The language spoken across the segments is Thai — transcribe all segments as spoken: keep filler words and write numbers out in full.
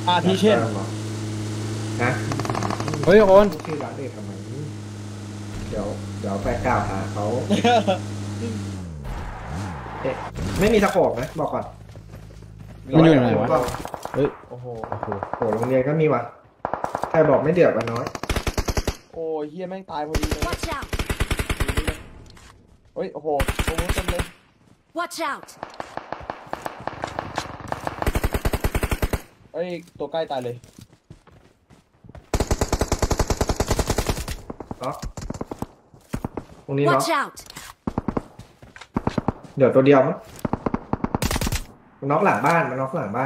อาทิเช่นนะเฮ้ยโอนชื่อร้านเด็กทำไมเดี๋ยวเดี๋ยวไปกล่าวหาเขาเอ๊ะไม่มีตะโขบนะบอกก่อนมันอยู่ไหนวะเฮ้ยโอ้โหโอ้โหโหโรงเรียนก็มีว่ะใครบอกไม่เดือดวะน้อยโอ้ยเฮียแม่งตายพอดีเลยเฮ้ยโอ้โหโอ้โหเต็มเลย Watch out เฮ้ยตัวใกล้ตายเลยเนาะตรงนี้เนาะ Watch out เดี๋ยวตัวเดียวมั้งมันน็อกหลังบ้านมันน็อกหลังบ้าน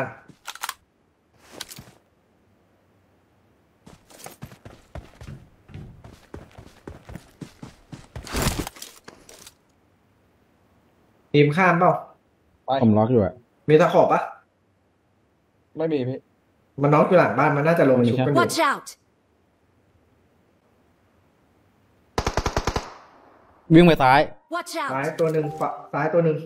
ทีมข้ามเปล่าผมล็อกอยู่อะมีตะขอบปะไม่มีพี่มันน็อกอยู่หลังบ้านมันน่าจะลงชุบกันอยู่ Watch out วิ่งไปซ้าย Watch out ซ้ายตัวหนึ่งฝั่งซ้ายตัวหนึ่ง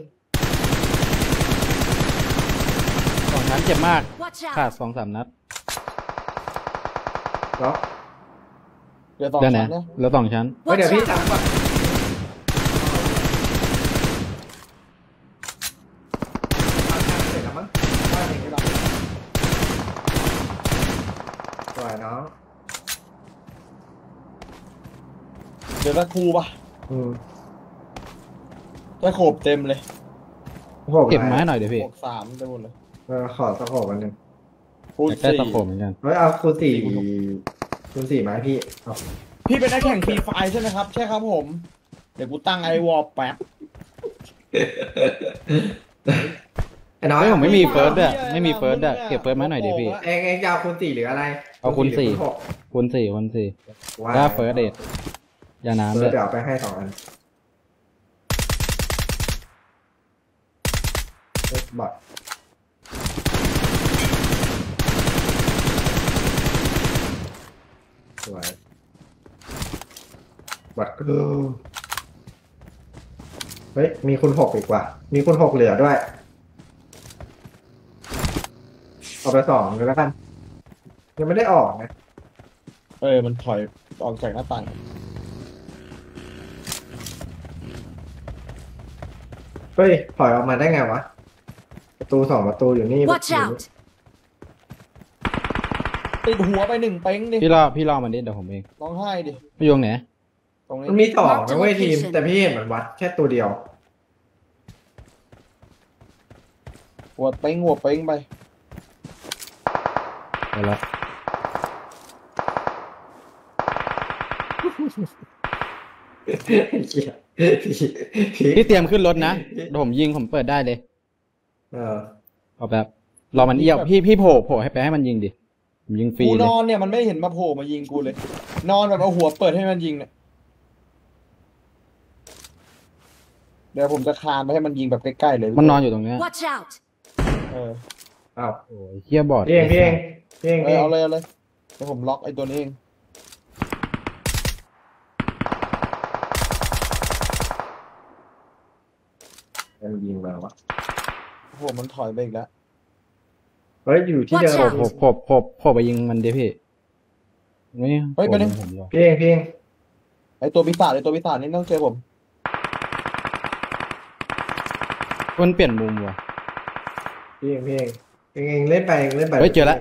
สองชั้นเจ็บมากขาดสองสามนัดล็อกเดี๋ยวสองชั้นนะแล้วสองชั้นเดี๋ยวพี่จำก่อนเสร็จแล้วมั้งสวยน้องเดี๋ยวตะครูป่ะอืมตะโขบเต็มเลยเก็บไม้หน่อยเดี๋ยวพี่หกสามเต็มหมดเลยเออขอตะขบวันหนึ่งคูณได้สี่ตะโขบเหมือนกันเฮ้ยเอาคูณสี่คูณสี่ไหมพี่พี่เป็นนักแข่งฟรีไฟใช่ไหมครับใช่ครับผมเดี๋ยวกูตั้งไอวอลแป๊บไอ้น้อยผมไม่มีเฟิร์สด้วยไม่มีเฟิร์สด้วยเก็บเฟิร์สไม้หน่อยดิพี่เอ็งเอ็งจะเอาคูณสี่หรืออะไรเอาคูณสี่คูณสี่คูณสี่แล้วเฟิร์สเดทยาน้ำด้วยเดี๋ยวไปให้สองอันบอทสวยบอทก็เฮ้ยมีคุณหกอีกว่ามีคุณหกเหลือด้วยเอาไปสองเลยแล้วกันยังไม่ได้ออกนะเออมันถอยออกจากหน้าต่างเฮ้ยถอยออกมาได้ไงวะประตูสองประตูอยู่นี่ Watch out ติดหัวไปหนึ่งเป้งดิพี่รอพี่รอมันดิเดี๋ยวผมเองร้องไห้ดิพี่ยงไหนตรงนี้มันมีสองนะเว้ยทีมแต่พี่เห็นมันวัดแค่ตัวเดียวหัวเป้งหัวเป้งไปไปแล้วพี่เตรียมขึ้นรถนะเดี๋ยวผมยิงผมเปิดได้เลยเออเอาแบบรอมันเอี้ยวพี่พี่โผล่โผล่ให้ไปให้มันยิงดิผมยิงฟรีกูเลยนอนเนี่ยมันไม่เห็นมาโผล่มายิงกูเลยนอนแบบเอาหัวเปิดให้มันยิงเนี่ยเดี๋ยวผมจะคลานไปให้มันยิงแบบใกล้ๆเลยมันนอนอยู่ตรงนี้ Watch out เอออ้าวโอ้ยเฮียบอดพี่เองพี่เองพี่เองเออเอาเลยเอาเลยเดี๋ยวผมล็อกไอ้ตัวนี้เองมันยิงมาวะโอ้โหมันถอยไปอีกแล้วเฮ้ยอยู่ที่เดิมโผล่โผล่โผล่โผล่ไปยิงมันดิพี่นี่เฮ้ยไปนึงพี่เองพี่เองไอ้ตัวปีศาจไอ้ตัวปีศาจนี่ต้องเจอผมมันเปลี่ยนมุมว่ะพี่เองพี่เองเองเองเล่นไปเล่นไปเฮ้ยเจอแล้ว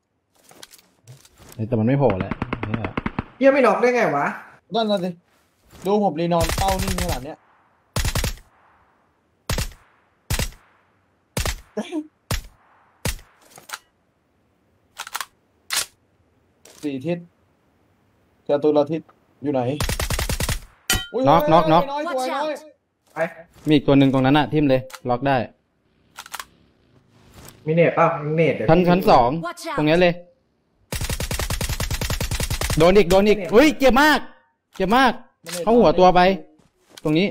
แต่มันไม่โผล่แล้วเยี่ยไม่น็อกได้ไงวะนั่นน่ะสิดูผมรีนอนเป้านิ่งขนาดเนี้ยสี่ทิศจตุรทิศอยู่ไหนน็อกน็อกน็อกไปมีอีกตัวหนึ่งตรงนั้นอะทิ่มเลยล็อกได้มีเน็ตป่ะมีเน็ตชั้นชั้นสองตรงนี้เลยโดนอีกโดนอีกเฮ้ยเจ็บมากเจ็บมากเข้าหัวตัวไปตรงนี้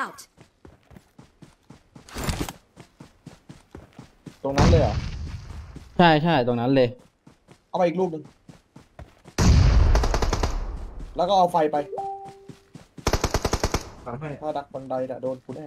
ตรงนั้นเลยเหรอใช่ใช่ตรงนั้นเลยเอาไปอีกรูปหนึ่งแล้วก็เอาไฟไปถ้าดักบันไดน่ะโดนกูแน่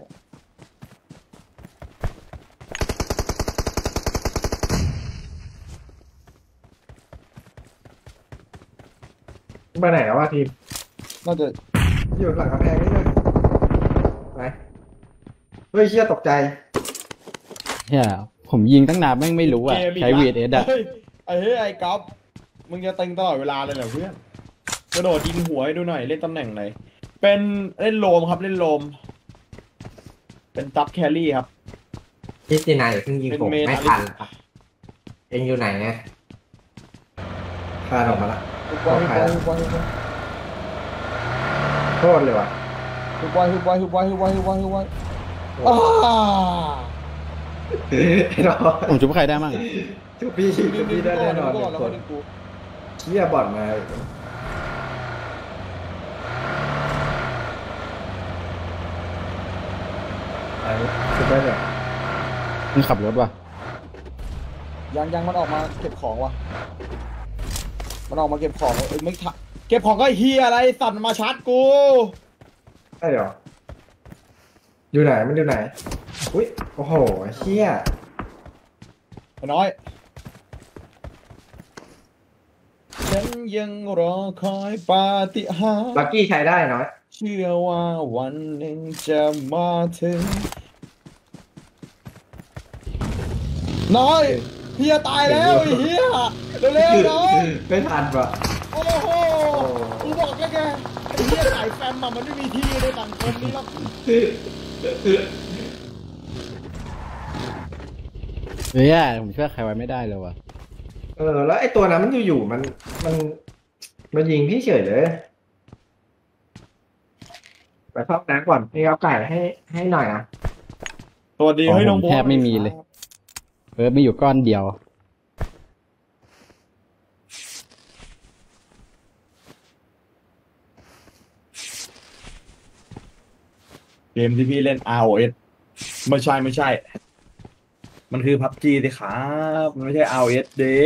ไปไหนแล้ววะทีมน่าจะอยู่หลังกำแพงนี่เลยไหนเฮ้ยเชี่ยตกใจเฮียผมยิงตั้งนานแม่งไม่รู้อ่ะเกมอีกใช้ละวีดเอสอ่ะเฮ้ยไอ้เฮ้ยไอ้ก๊อฟมึงจะตึงตลอดเวลาเลยเหรอเพื่อนกระโดดยิงหัวให้ดูหน่อยเล่นตำแหน่งไหนเป็นเล่นโลมครับเล่นโลม เป็นซับแครี่ครับพี่จีนายเพิ่งยิงผมเป็นเมนไม่ทันครับเองอยู่ไหนเนี่ยคลานออกมาละฮึบไว้ฮึบไว้ฮึบไว้ฮึบไว้โทษเลยว่ะฮึบไว้ฮึบไว้ฮึบไว้ฮึบไว้ฮึบไว้ฮึบไว้อ้าไอ้ดอกผมจุบใครได้มั่งอะชุบพี่ชุบพี่ได้แน่นอนก่หอนนึ่งแล้วคก็นดึงกูเชี่ยบอดมาอีกไอ้ชุบได้เนี่ยมันขับรถว่ะยังยังมันออกมาเก็บของว่ะมันออกมาเก็บของเอ้ยไม่ทันเก็บของก็เฮียอะไรสั่นมาชาร์จกูได้เหรออยู่ไหนมันอยู่ไหนอุ้ยโอ้โหเชี่ยไอ้น้อยฉันยังรอคอยปาฏิหาริย์ลักกี้ใช้ได้น้อยเชื่อว่าวันหนึ่งจะมาถึง น้อยเฮียตายแล้วไอ้เฮียเร็วๆน้อยไม่ทันปะโอ้โหกูบอกแล้วไงไอ้เฮียสายแฟมอะมันไม่มีที่ในสังคมนี้หรอกเฮ้ยผมช่วยใครไว้ไม่ได้เลยว่ะเออแล้วไอ้ตัวนั้นมันอยู่ๆมันมันมันยิงพี่เฉยเลยไปเข้าน้ำก่อนนี่เอาไก่ให้ให้หน่อยนะสวัสดีของเฮ้ยน้องผมโบ๊ทแทบไม่มีเลย เฟิร์สไม่อยู่ก้อนเดียวเกมที่พี่เล่น อาร์ โอ เอส ไม่ใช่ไม่ใช่ มันคือ พับจี สิครับมันไม่ใช่ อาร์ โอ เอส เด้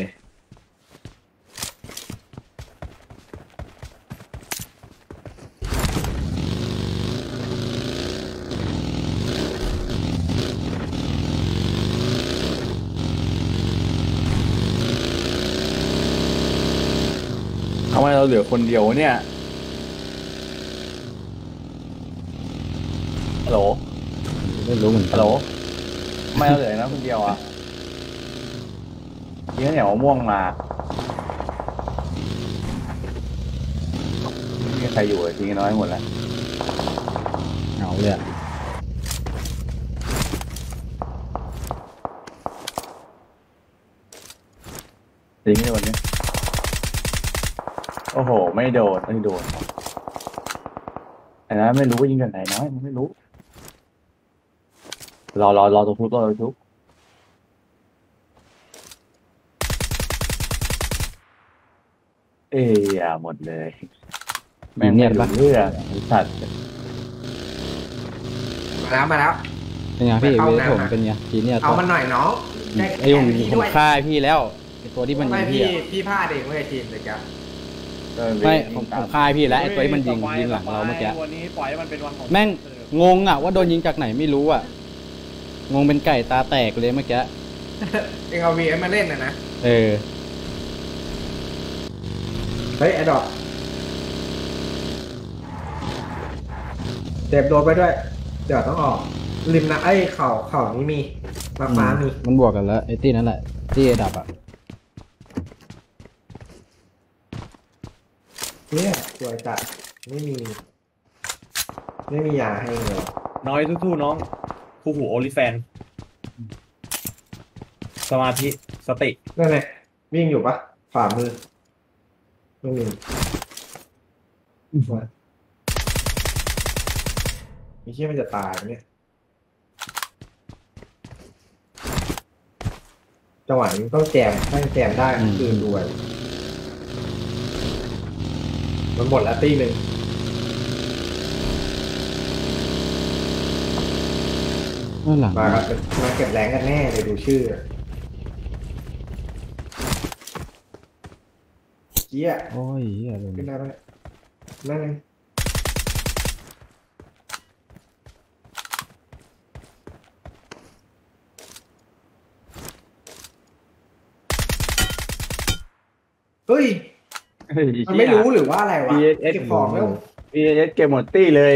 ทำไมเราเหลือคนเดียวเนี่ยฮัลโหลไม่รู้เหมือนกัฮันลโหลทำไมเราเหลือนะคนเดียวอ่ะกินข้าวเหนียวมะม่วงมาไม่มีใครอยู่เลยทิ้งน้อยหมดแล้วเหงาเลยอะทิ้งในวันนี้โอ้โห ไม่โดนไม่โดนอันนั้นไม่รู้ว่ายิงจากไหนน้อยมันไม่รู้ รอรอรอตัวทุบรอตัวทุบเอ้ยอ่ะหมดเลยแม่งไม่รู้เรื่องไอ้สัตว์มาแล้วมาแล้วเป็นไงพี่ไปเข้าวีดน้ำผมอะเป็นไงทีเนี่ยเอามันหน่อยน้องไอ้ผมผมฆ่าพี่แล้วไอ้ตัวที่มันยิไม่งพี่พี่อะพี่พลาดเองเว้ยทีมเลยจ้ะไม่ผมผมฆ่าพี่แล้วไอ้ตัวที่มันยิงยิงหลังเราเมื่อกี้วันนี้ปล่อยให้มันเป็นวันของแม่งงงอ่ะว่าโดนยิงจากไหนไม่รู้อ่ะ งงเป็นไก่ตาแตกเลยเมื่อกี้เองเอาวีมาเล่นนะนะเออเฮ้ยไอ้ดอกเจ็บโดนไปด้วย เดี๋ยวต้องออก ริมนะไอ้เข่าเข่านี้มีมาฟ้ามีมันบวกกันแล้วไอ้ตี้นั่นแหละตี้ดับอ่ะเนี่ยสวยจัดไม่มี ไม่มียาให้เลยน้อยสู้ๆน้องคู่หูโอลิแฟน สมาธิสตินั่นไงวิ่งอยู่ปะฝ่ามือ ไม่มีมีเชื่อมันจะตายไหมเนี่ยจังหวะนี้ต้องแจมถ้าแจมได้คือรวยมันหมดแล้วตีหนึ่งด้านหลังมาครับมาเก็บแรงกันแน่เลยดูชื่อเจี๊ยโอ้ยเหี้ยเลยขึ้นได้ไหมนั่นไงเฮ้ยเฮ้ยมันไม่รู้หรือว่าอะไรวะพี เอส เอสเก็บของแล้วพี เอส เก็บหมดตี้เลย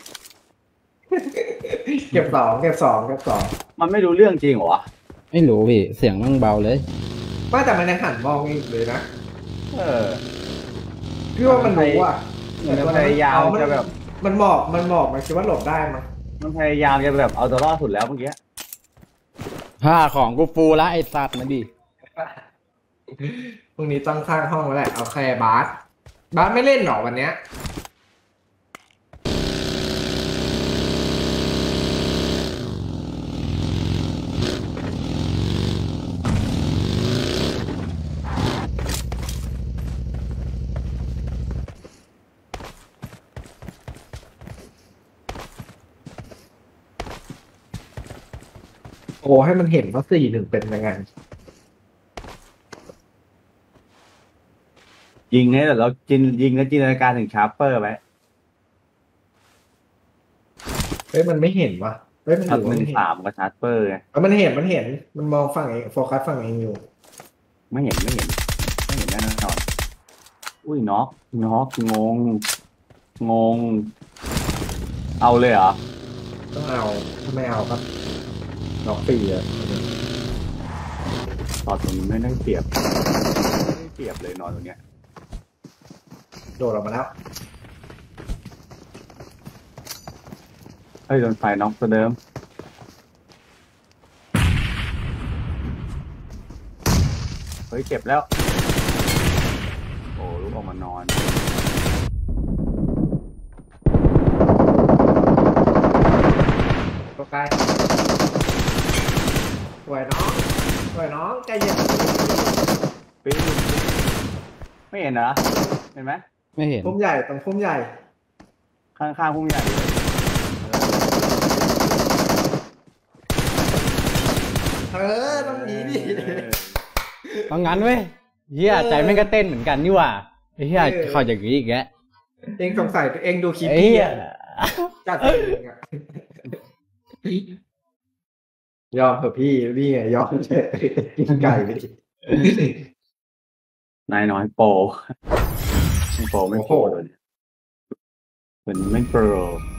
เก็บสองเก็บสองเก็บสองมันไม่รู้เรื่องจริงเหรอวะไม่รู้พี่เสียงมันเบาเลยไม่แต่มันยังหันมองอีกเลยนะเออพี่ว่ามันรู้อ่ะมันพยายามจะแบบมันหมอบมันหมอบมันคิดว่าหลบได้มั้งมันพยายามจะแบบเอาตัวรอดสุดแล้วเมื่อกี้ผ้าของกูฟูละไอ้สัตว์มาดิพรุ่งนี้ต้องสร้างห้องแล้วแหละเอาแค่บาสบาสไม่เล่นหรอวันเนี้ย โอ้ให้มันเห็นว่าสี่หนึ่งเป็นยังไงยิงให้แต่เราจินยิงแล้วจินตนาการถึงชาร์เปอร์ไว้เฮ้ยมันไม่เห็นว่ะเฮ้ยมันทัถืบอหว่านึ่มันงเห็นสามกับชาร์เปอร์ไงเอ้ยมันเห็นมันเห็นมันมองฝั่งเองโฟกัสฝั่งเองอยู่ไม่เห็นไม่เห็น ไม่เห็นแน่นอนอุ้ยน็อกน็อกงง งง เอาเลยเหรอต้องเอาถ้าไม่เอาครับดอกปีอะตอนตรงนี้ไม่ได้เปรียบไม่ได้เปรียบเลยนอนตรงเนี้ยโดดออกมาแล้วเฮ้ยโดนไฟน็อกตัวเดิม เฮ้ยเจ็บแล้ว โอ้ลุกออกมานอนก็ใกล้สวยน้องสวยน้องใจเย็นปีนไม่เห็นเหรอ เห็นไหมไม่เห็นพุ่มใหญ่ตรงพุ่มใหญ่ข้างๆพุ่งใหญ่เลยเออต้องหนีดิเออต้องงั้นเว้ยเฮียใจแม่งก็เต้นเหมือนกันนี่หว่าไอ้เฮียเขาอย่างนี้อีกแกเองสงสัยตัวเองดูคลิปไอ้พี่เฮียอะจัดตัวเองอะยอมเถอะพี่พี่ไงยอมเถอะกินไก่ไปดินายน้อยโปรไม่โปรไม่โปรเลยเหมือนไม่โปร